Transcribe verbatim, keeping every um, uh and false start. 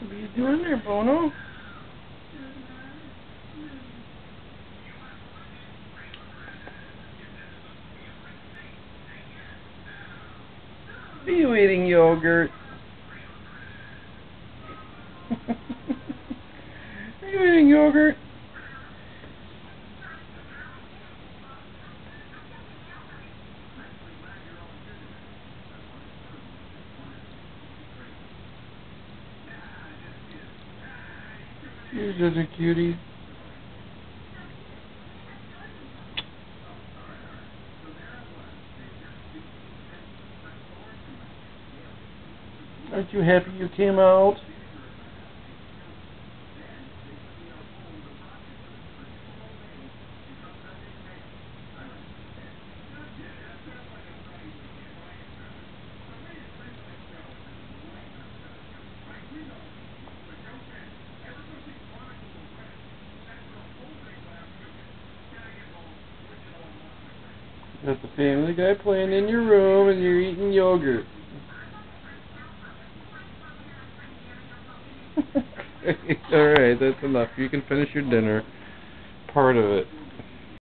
What are you doing there, Bono? Are you eating yogurt? Are you eating yogurt? You're such a cutie. Aren't you happy you came out? You got the Family Guy playing in your room and you're eating yogurt. Alright, that's enough. You can finish your dinner. Part of it.